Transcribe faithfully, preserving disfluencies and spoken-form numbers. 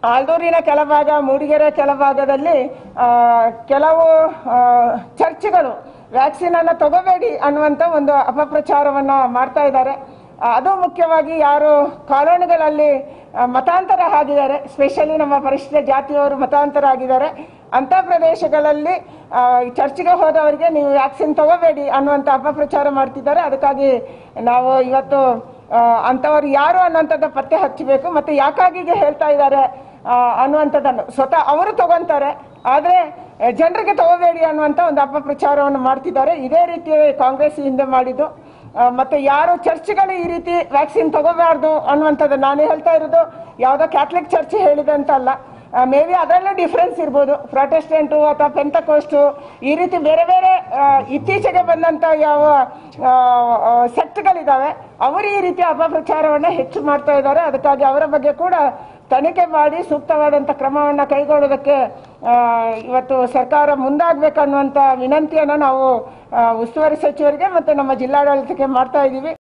ಆಲ್ದೂರಿನ ಕೆಲಭಾಗ, ಮೂಡಿಗೆರೆ ಕೆಲಭಾಗದಲ್ಲಿ ಕೆಲವು ಚರ್ಚ್ಗಳು ವ್ಯಾಕ್ಸಿನ್ ಅನ್ನು ತಗೋಬೇಡಿ ಅನ್ನುವಂಥ ಒಂದು ಅಪಪ್ರಚಾರವನ್ನು ಮಾಡ್ತಾ ಇದ್ದಾರೆ. ಅದು ಮುಖ್ಯವಾಗಿ ಯಾರು ಕಾಲೋನಿಗಳಲ್ಲಿ ಮತಾಂತರ ಆಗಿದ್ದಾರೆ, ಸ್ಪೆಷಲಿ ನಮ್ಮ ಪರಿಶಿಷ್ಟ ಜಾತಿಯವರು ಮತಾಂತರ ಆಗಿದ್ದಾರೆ, ಅಂಥ ಪ್ರದೇಶಗಳಲ್ಲಿ ಚರ್ಚ್ಗೆ ಹೋದವರಿಗೆ ನೀವು ವ್ಯಾಕ್ಸಿನ್ ತಗೋಬೇಡಿ ಅನ್ನುವಂಥ ಅಪಪ್ರಚಾರ ಮಾಡ್ತಿದ್ದಾರೆ. ಅದಕ್ಕಾಗಿ ನಾವು ಇವತ್ತು ಅಂಥವ್ರು ಯಾರು ಅನ್ನುವಂಥದ್ದು ಪತ್ತೆ ಹಚ್ಚಬೇಕು ಮತ್ತು ಯಾಕಾಗಿ ಹೇಳ್ತಾ ಇದ್ದಾರೆ ಅನ್ನುವಂಥದ್ದನ್ನು ಸ್ವತಃ ಅವರು ತಗೊಂತಾರೆ, ಆದರೆ ಜನರಿಗೆ ತಗೋಬೇಡಿ ಅನ್ನುವಂಥ ಒಂದು ಅಪಪ್ರಚಾರವನ್ನು ಮಾಡ್ತಿದ್ದಾರೆ. ಇದೇ ರೀತಿ ಕಾಂಗ್ರೆಸ್ ಹಿಂದೆ ಮಾಡಿದ್ದು. ಮತ್ತು ಯಾರು ಚರ್ಚ್ಗಳು ಈ ರೀತಿ ವ್ಯಾಕ್ಸಿನ್ ತಗೋಬಾರ್ದು ಅನ್ನುವಂಥದ್ದು ನಾನು ಹೇಳ್ತಾ ಇರೋದು ಯಾವುದೋ ಕ್ಯಾಥಲಿಕ್ ಚರ್ಚ್ ಹೇಳಿದೆ ಅಂತ ಅಲ್ಲ. ಮೇ ಬಿ ಅದರಲ್ಲೂ ಡಿಫ್ರೆನ್ಸ್ ಇರ್ಬೋದು, ಪ್ರೊಟೆಸ್ಟೆಂಟು ಅಥವಾ ಪೆಂತಕೋಸ್ಟು ಈ ರೀತಿ ಬೇರೆ ಬೇರೆ ಇತ್ತೀಚೆಗೆ ಬಂದಂಥ ಯಾವ ಸೆಕ್ಟ್ಗಳಿದ್ದಾವೆ ಅವರು ಈ ರೀತಿ ಅಪಪ್ರಚಾರವನ್ನು ಹೆಚ್ಚು ಮಾಡ್ತಾ ಇದ್ದಾರೆ. ಅದಕ್ಕಾಗಿ ಅವರ ಬಗ್ಗೆ ಕೂಡ ತನಿಖೆ ಮಾಡಿ ಸೂಕ್ತವಾದಂಥ ಕ್ರಮವನ್ನು ಕೈಗೊಳ್ಳೋದಕ್ಕೆ ಇವತ್ತು ಸರ್ಕಾರ ಮುಂದಾಗಬೇಕನ್ನುವಂಥ ವಿನಂತಿಯನ್ನು ನಾವು ಉಸ್ತುವಾರಿ ಸಚಿವರಿಗೆ ಮತ್ತು ನಮ್ಮ ಜಿಲ್ಲಾಡಳಿತಕ್ಕೆ ಮಾಡ್ತಾ ಇದ್ದೀವಿ.